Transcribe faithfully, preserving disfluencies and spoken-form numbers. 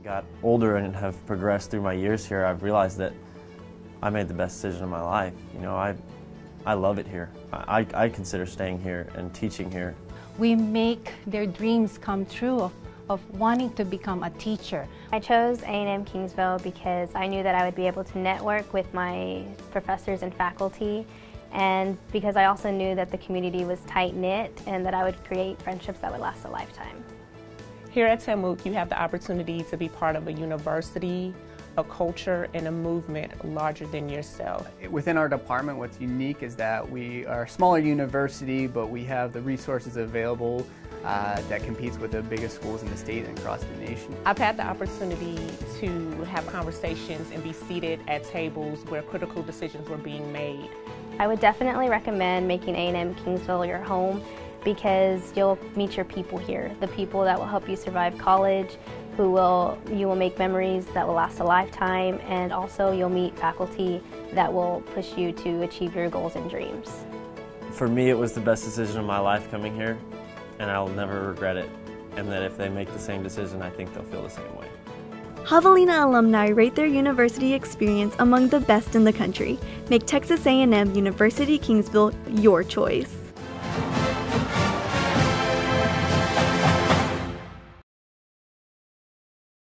got older and have progressed through my years here, I've realized that I made the best decision of my life. You know, I, I love it here. I, I consider staying here and teaching here. We make their dreams come true of, of wanting to become a teacher. I chose A and M Kingsville because I knew that I would be able to network with my professors and faculty, and because I also knew that the community was tight-knit and that I would create friendships that would last a lifetime. Here at Temuc, you have the opportunity to be part of a university, a culture, and a movement larger than yourself. Within our department, what's unique is that we are a smaller university, but we have the resources available uh, that competes with the biggest schools in the state and across the nation. I've had the opportunity to have conversations and be seated at tables where critical decisions were being made. I would definitely recommend making A and M Kingsville your home, because you'll meet your people here, the people that will help you survive college, who will, you will make memories that will last a lifetime, and also you'll meet faculty that will push you to achieve your goals and dreams. For me, it was the best decision of my life coming here, and I'll never regret it. And that if they make the same decision, I think they'll feel the same way. Javelina alumni rate their university experience among the best in the country. Make Texas A and M University-Kingsville your choice.